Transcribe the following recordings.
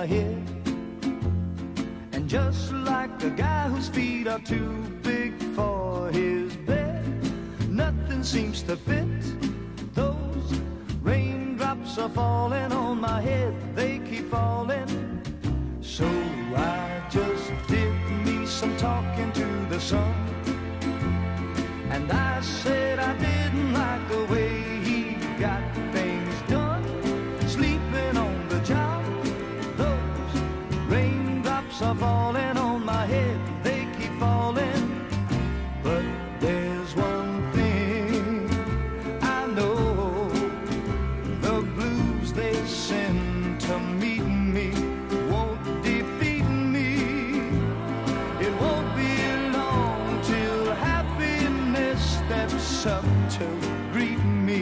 head. And just like a guy whose feet are too big for his bed, nothing seems to fit. Those raindrops are falling on my head, they keep falling. So I just did me some talking to the sun, and I said I didn't like the way he got things done, sleeping on the job. Those raindrops are falling on my head, they keep falling. But there's one thing I know, the blues they send to meet me won't defeat me. It won't be long till happiness steps up to greet me.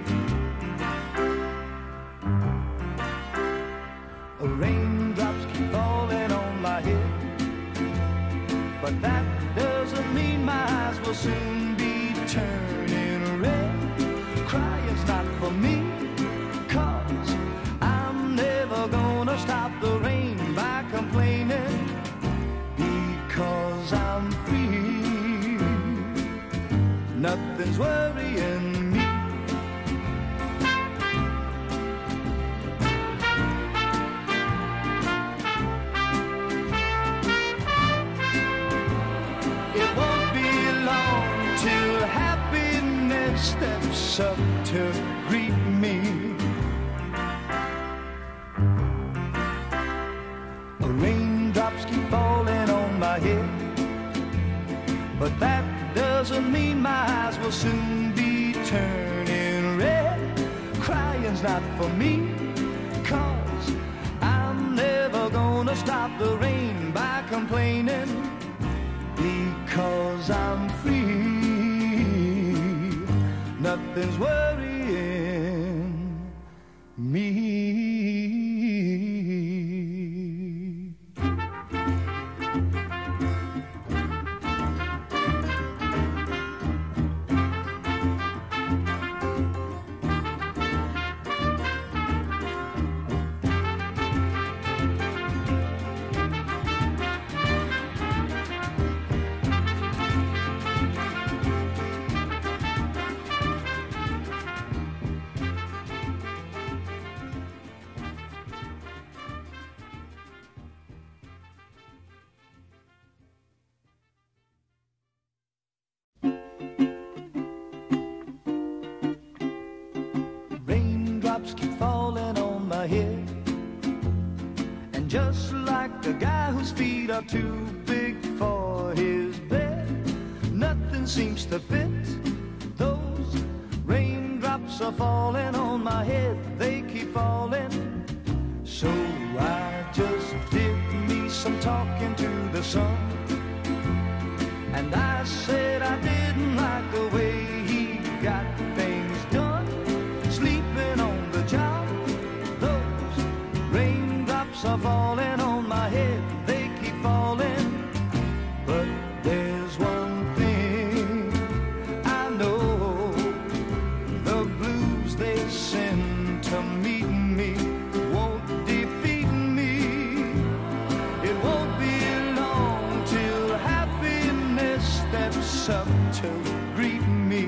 Raindrops keep falling on my head, but that doesn't mean my eyes will soon be turning red. Crying's not for me, 'cause I'm never gonna stop the rain by complaining, because I'm free. Nothing's worrying me. It won't be long till happiness steps up to greet me. Raindrops keep falling on my head, but that doesn't mean my eyes will soon be turning red. Crying's not for me, 'cause I'm never gonna stop the rain by complaining, because I'm free. Nothing's worrying me. Raindrops keep falling on my head, and just like a guy whose feet are too big for his bed, nothing seems to fit. Those raindrops are falling on my head, they keep falling. So I just did me some talking to the sun, and I said I didn't like the way he got things done, sleeping on the job. Those raindrops are falling on my head, they keep falling. But there's one thing I know, the blues they send to meet me won't defeat me. It won't be long till happiness steps up to greet me.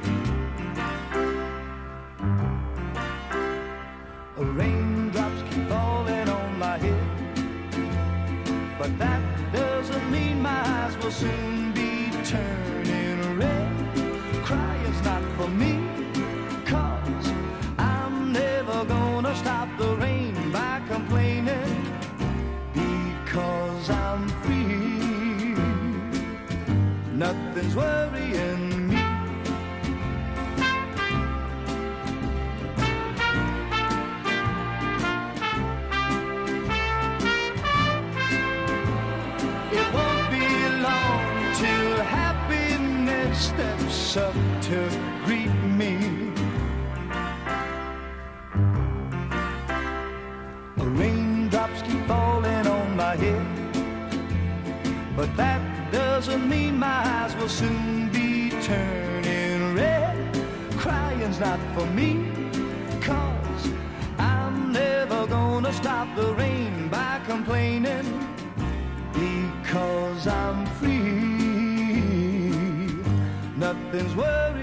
Raindrops keep falling on my head, but that doesn't mean my eyes will soon be turning red. Crying's not for me, 'cause I'm never gonna stop the rain by complaining, because I'm free. Nothing's worrying me. It won't be long till happiness steps up to greet me. Raindrops keep falling on my head, but that doesn't mean my eyes will soon be turning red. Crying's not for me, 'cause I'm never gonna stop the rain by nothing's worrying